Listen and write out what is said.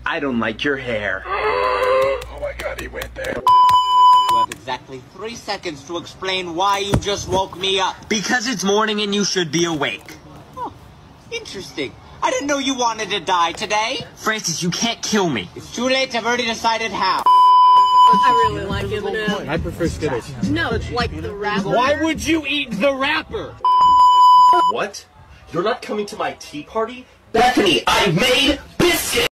I don't like your hair. Oh my god, he went there. You have exactly 3 seconds to explain why you just woke me up. Because it's morning and you should be awake. Oh, interesting. I didn't know you wanted to die today. Francis, you can't kill me. It's too late. I've already decided how. I really like M&M. I prefer Skittles. No, like the wrapper. Why would you eat the wrapper? What? You're not coming to my tea party? Bethany, I made biscuits!